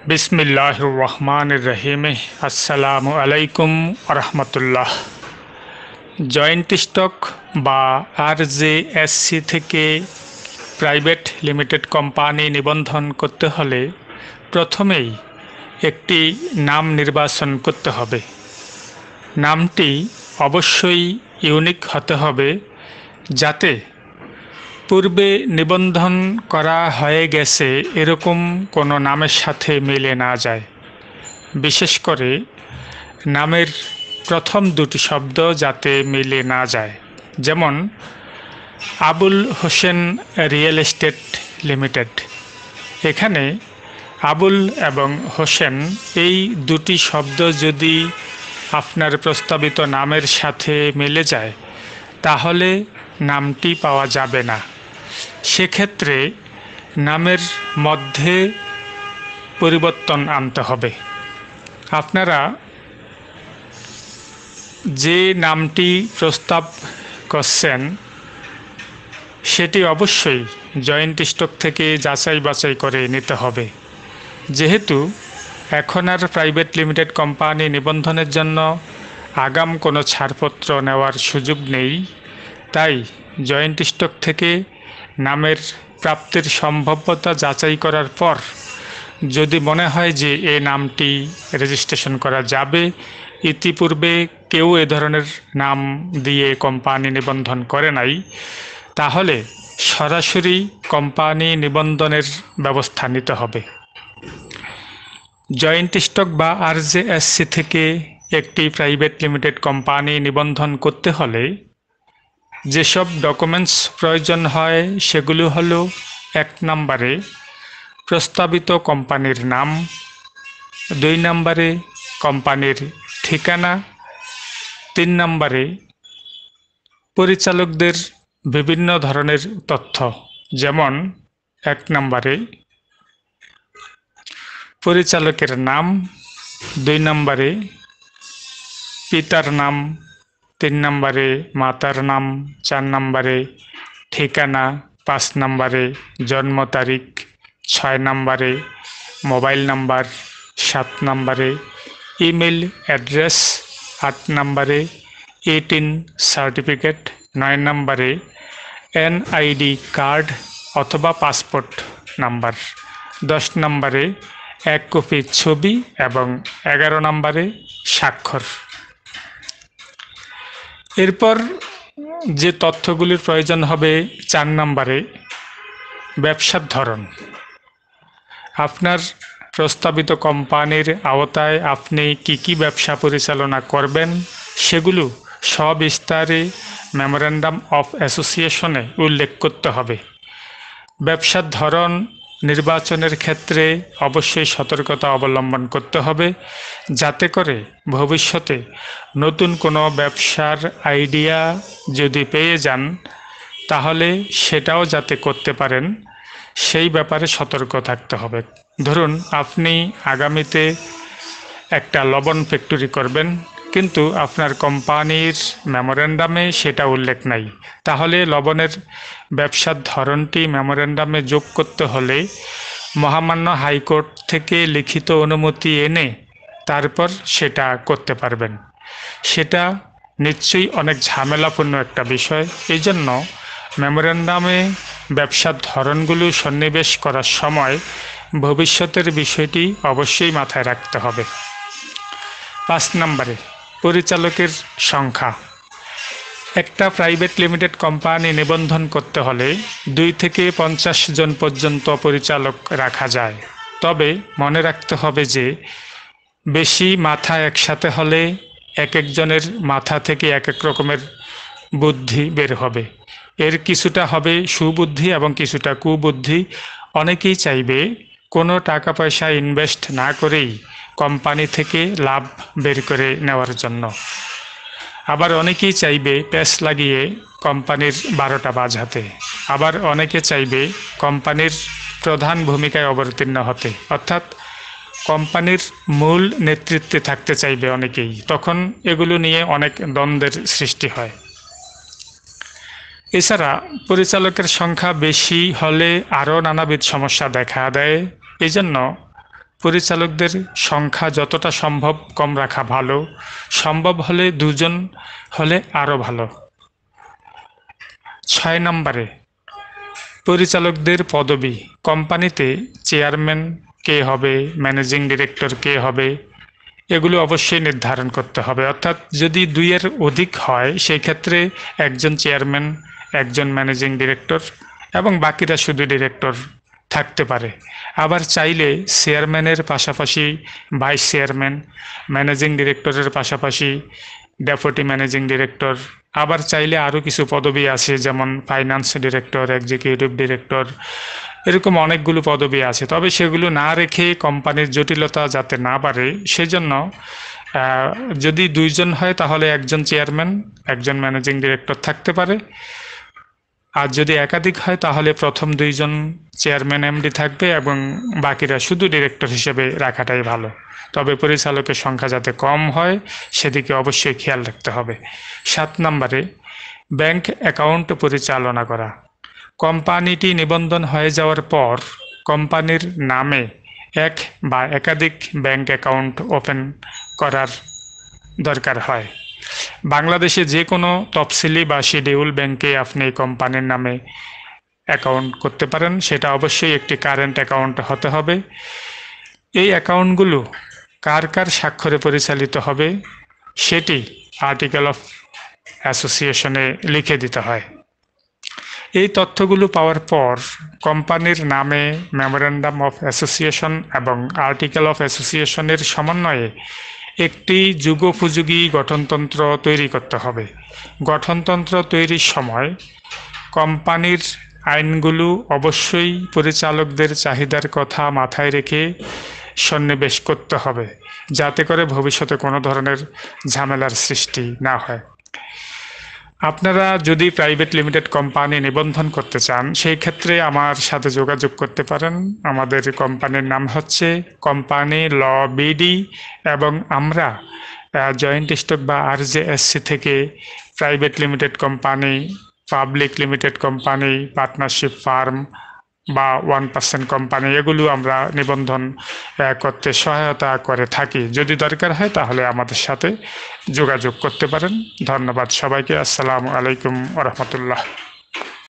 বিসমিল্লাহির রহমানির রহিম। আসসালামু আলাইকুম রহমতুল্লাহ। জয়েন্ট স্টক বা RJSC থেকে প্রাইভেট লিমিটেড কোম্পানি নিবন্ধন করতে হলে প্রথমেই একটি নাম নির্বাচন করতে হবে। নামটি অবশ্যই ইউনিক হতে হবে, যাতে পূর্বে নিবন্ধন করা হয়ে গেছে এরকম কোনো নামের সাথে মিলে না যায়। বিশেষ করে নামের প্রথম দুটি শব্দ যাতে মিলে না যায়, যেমন Abul Hossain real estate limited. এখানে আবুল এবং হোসেন এই দুটি শব্দ যদি আপনার প্রস্তাবিত নামের সাথে মিলে যায় তাহলে নামটি পাওয়া যাবে না। সেক্ষেত্রে নামের মধ্যে পরিবর্তন আনতে হবে। আপনারা যে নামটি প্রস্তাব করছেন সেটি অবশ্যই জয়েন্ট স্টক থেকে যাচাই বাছাই করে নিতে হবে। যেহেতু এখন আর প্রাইভেট লিমিটেড কোম্পানি নিবন্ধনের জন্য আগাম কোনো ছাড়পত্র নেওয়ার সুযোগ নেই, তাই জয়েন্ট স্টক থেকে নামের প্রাপ্তির সম্ভাব্যতা যাচাই করার পর যদি মনে হয় যে এই নামটি রেজিস্ট্রেশন করা যাবে, ইতিপূর্বে কেউ এ ধরনের নাম দিয়ে কোম্পানি নিবন্ধন করে নাই, তাহলে সরাসরি কোম্পানি নিবন্ধনের ব্যবস্থা নিতে হবে। জয়েন্ট স্টক বা RJSC থেকে একটি প্রাইভেট লিমিটেড কোম্পানি নিবন্ধন করতে হলে যেসব ডকুমেন্টস প্রয়োজন হয় সেগুলো হলো: 1 নম্বরে প্রস্তাবিত কোম্পানির নাম, 2 নম্বরে কোম্পানির ঠিকানা, 3 নম্বরে পরিচালকদের বিভিন্ন ধরনের তথ্য, যেমন 1 নম্বরে পরিচালকের নাম, 2 নম্বরে পিতার নাম, 3 নম্বরে মাতার নাম, 4 নম্বরে ঠিকানা, 5 নম্বরে জন্ম তারিখ, 6 নম্বরে মোবাইল নাম্বার, 7 নম্বরে ইমেল অ্যাড্রেস, 8 নম্বরে 18 সার্টিফিকেট, 9 নম্বরে NID কার্ড অথবা পাসপোর্ট নাম্বার, 10 নম্বরে 1 কপি ছবি এবং 11 নম্বরে স্বাক্ষর। এরপর যে তথ্যগুলির প্রয়োজন হবে 4 নম্বরে ব্যবসার ধরন। আপনার প্রস্তাবিত কোম্পানির আওতায় আপনি কি ব্যবসা পরিচালনা করবেন সেগুলো সবিস্তারে মেমোরেন্ডাম অফ অ্যাসোসিয়েশনে উল্লেখ করতে হবে। ব্যবসার ধরন নির্বাচনের ক্ষেত্রে অবশ্যই সতর্কতা অবলম্বন করতে হবে, যাতে করে ভবিষ্যতে নতুন কোনো ব্যবসার আইডিয়া যদি পেয়ে যান তাহলে সেটাও যাতে করতে পারেন সেই ব্যাপারে সতর্ক থাকতে হবে। ধরুন আপনি আগামীতে একটা লবণ ফ্যাক্টরি করবেন, কিন্তু আপনার কোম্পানির মেমোরেন্ডামে সেটা উল্লেখ নাই, তাহলে লবণের ব্যবসার ধরনটি মেমোরেন্ডামে যোগ করতে হলে মহামান্য হাইকোর্ট থেকে লিখিত অনুমতি এনে তারপর সেটা করতে পারবেন। সেটা নিশ্চয়ই অনেক ঝামেলাপূর্ণ একটা বিষয়। এই জন্য মেমোরেন্ডামে ব্যবসার ধরনগুলো সন্নিবেশ করার সময় ভবিষ্যতের বিষয়টি অবশ্যই মাথায় রাখতে হবে। 5 নম্বরে পরিচালকের সংখ্যা। একটা প্রাইভেট লিমিটেড কোম্পানি নিবন্ধন করতে হলে 2 থেকে 50 জন পর্যন্ত পরিচালক রাখা যায়, তবে মনে রাখতে হবে যে বেশি মাথা একসাথে হলে এক একজনের মাথা থেকে এক এক রকমের বুদ্ধি বের হবে। এর কিছুটা হবে সুবুদ্ধি এবং কিছুটা কুবুদ্ধি। অনেকেই চাইবে কোনো টাকা পয়সা ইনভেস্ট না করেই কোম্পানি থেকে লাভ বের করে নেওয়ার জন্য, আবার অনেকেই চাইবে প্যাচ লাগিয়ে কোম্পানির 12টা বাজাতে, আবার অনেকে চাইবে কোম্পানির প্রধান ভূমিকায় অবতীর্ণ হতে, অর্থাৎ কোম্পানির মূল নেতৃত্বে থাকতে চাইবে অনেকেই। তখন এগুলো নিয়ে অনেক দ্বন্দ্বের সৃষ্টি হয়। এছাড়া পরিচালকের সংখ্যা বেশি হলে আরও নানাবিধ সমস্যা দেখা দেয়। এই জন্য পরিচালকদের সংখ্যা যতটা সম্ভব কম রাখা ভালো, সম্ভব হলে 2 জন হলে আরও ভালো। 6 নম্বরে পরিচালকদের পদবি, কোম্পানিতে চেয়ারম্যান কে হবে, ম্যানেজিং ডিরেক্টর কে হবে, এগুলো অবশ্যই নির্ধারণ করতে হবে। অর্থাৎ যদি 2 এর অধিক হয় সেই ক্ষেত্রে একজন চেয়ারম্যান, একজন ম্যানেজিং ডিরেক্টর এবং বাকিরা শুধু ডিরেক্টর থাকতে পারে। আবার চাইলে চেয়ারম্যানের পাশাপাশি ভাইস চেয়ারম্যান, ম্যানেজিং ডিরেক্টরের পাশাপাশি ডেপুটি ম্যানেজিং ডিরেক্টর, আবার চাইলে আরও কিছু পদবি আছে যেমন ফাইন্যান্স ডিরেক্টর, এক্সিকিউটিভ ডিরেক্টর, এরকম অনেকগুলো পদবি আছে। তবে সেগুলো না রেখে কোম্পানির জটিলতা যাতে না বাড়ে সেজন্য যদি 2 জন হয় তাহলে একজন চেয়ারম্যান, একজন ম্যানেজিং ডিরেক্টর থাকতে পারে। আর যদি একাধিক হয় তাহলে প্রথম 2 জন চেয়ারম্যান এমডি থাকবে এবং বাকিরা শুধু ডিরেক্টর হিসেবে রাখাটাই ভালো। তবে পরিচালকের সংখ্যা যাতে কম হয় সেদিকে অবশ্যই খেয়াল রাখতে হবে। 7 নম্বরে ব্যাংক অ্যাকাউন্ট পরিচালনা করা। কোম্পানিটি নিবন্ধন হয়ে যাওয়ার পর কোম্পানির নামে এক বা একাধিক ব্যাংক অ্যাকাউন্ট ওপেন করার দরকার হয়। বাংলাদেশে যে কোনো তফসিলি বা শিডিউল ব্যাংকে আপনি কোম্পানির নামে অ্যাকাউন্ট করতে পারেন, সেটা অবশ্যই একটি কারেন্ট অ্যাকাউন্ট হতে হবে। এই অ্যাকাউন্টগুলো কার কার স্বাক্ষরে পরিচালিত হবে সেটি আর্টিকেল অফ অ্যাসোসিয়েশনে লিখে দিতে হয়। এই তথ্যগুলো পাওয়ার পর কোম্পানির নামে মেমোরেন্ডাম অফ অ্যাসোসিয়েশন এবং আর্টিকেল অফ অ্যাসোসিয়েশনের সমন্বয়ে একটি যুগোপযোগী গঠনতন্ত্র তৈরি করতে হবে। গঠনতন্ত্র তৈরির সময় কোম্পানির আইনগুলো অবশ্যই পরিচালকদের চাহিদার কথা মাথায় রেখে সন্নিবেশ করতে হবে, যাতে করে ভবিষ্যতে কোনো ধরনের ঝামেলার সৃষ্টি না হয়। আপনারা যদি প্রাইভেট লিমিটেড কোম্পানি নিবন্ধন করতে চান সেই ক্ষেত্রে আমার সাথে যোগাযোগ করতে পারেন। আমাদের কোম্পানির নাম হচ্ছে কোম্পানি ল বিডি এবং আমরা জয়েন্ট স্টক বা RJSC থেকে private limited company, public limited company, partnership firm বা 1% কোম্পানি এগুলো আমরা নিবন্ধন করতে সহায়তা করে থাকি। যদি দরকার হয় তাহলে আমাদের সাথে যোগাযোগ করতে পারেন। ধন্যবাদ সবাইকে। আসসালামু আলাইকুম ওয়া রাহমাতুল্লাহ।